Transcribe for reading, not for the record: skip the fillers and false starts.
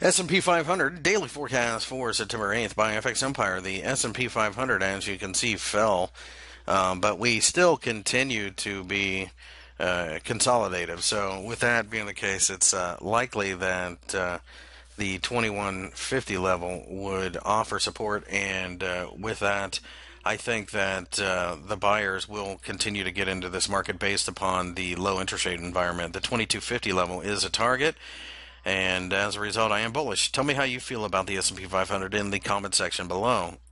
S&P 500 daily forecast for September 8th by FX Empire. The S&P 500, as you can see, fell, but we still continue to be consolidative. So with that being the case, it's likely that the 2150 level would offer support, and with that, I think that the buyers will continue to get into this market based upon the low interest rate environment. The 2250 level is a target, and as a result, I am bullish. Tell me how you feel about the S&P 500 in the comment section below.